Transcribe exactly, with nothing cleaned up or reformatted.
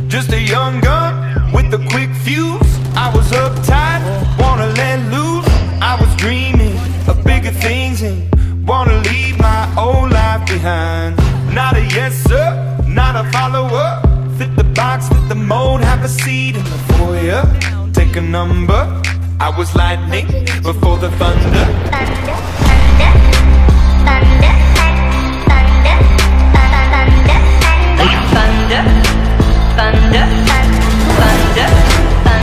just a young gun with a quick fuse. I was uptight, wanna let loose. I was dreaming of bigger things and wanna leave my old life behind. Not a yes sir, not a follower. Fit the box, fit the mold, have a seat in the foyer. Take a number. I was lightning before the thunder. Thunder, thunder.